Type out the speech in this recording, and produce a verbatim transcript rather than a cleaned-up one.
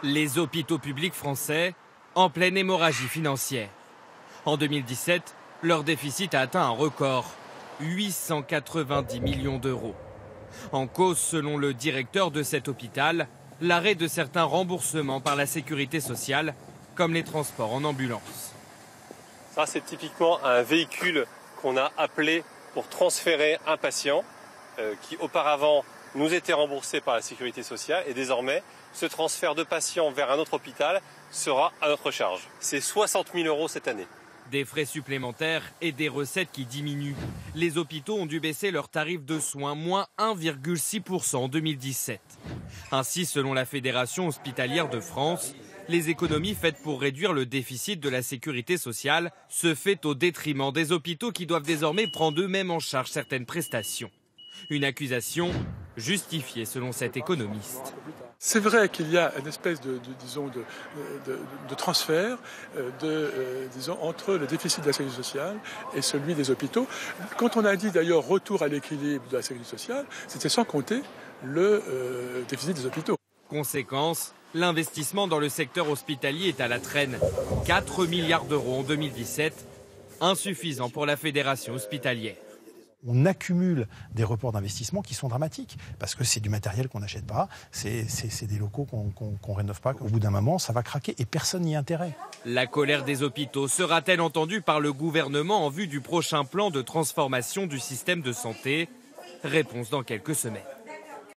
Les hôpitaux publics français en pleine hémorragie financière. En deux mille dix-sept, leur déficit a atteint un record, huit cent quatre-vingt-dix millions d'euros. En cause, selon le directeur de cet hôpital, l'arrêt de certains remboursements par la sécurité sociale, comme les transports en ambulance. Ça, c'est typiquement un véhicule qu'on a appelé pour transférer un patient euh, qui auparavant nous était remboursé par la sécurité sociale et désormais, ce transfert de patient vers un autre hôpital sera à notre charge. C'est soixante mille euros cette année. Des frais supplémentaires et des recettes qui diminuent. Les hôpitaux ont dû baisser leurs tarifs de soins, moins un virgule six pour cent en deux mille dix-sept. Ainsi, selon la Fédération hospitalière de France, les économies faites pour réduire le déficit de la sécurité sociale se fait au détriment des hôpitaux qui doivent désormais prendre eux-mêmes en charge certaines prestations. Une accusation justifiée selon cet économiste. C'est vrai qu'il y a une espèce de, de, disons, de, de, de transfert de, euh, disons, entre le déficit de la sécurité sociale et celui des hôpitaux. Quand on a dit d'ailleurs retour à l'équilibre de la sécurité sociale, c'était sans compter le euh, déficit des hôpitaux. Conséquence, l'investissement dans le secteur hospitalier est à la traîne. quatre milliards d'euros en deux mille dix-sept, insuffisant pour la fédération hospitalière. On accumule des reports d'investissement qui sont dramatiques, parce que c'est du matériel qu'on n'achète pas, c'est, c'est, c'est des locaux qu'on qu'on, qu'on rénove pas, qu'au bout d'un moment, ça va craquer et personne n'y a intérêt. La colère des hôpitaux sera-t-elle entendue par le gouvernement en vue du prochain plan de transformation du système de santé? Réponse dans quelques semaines.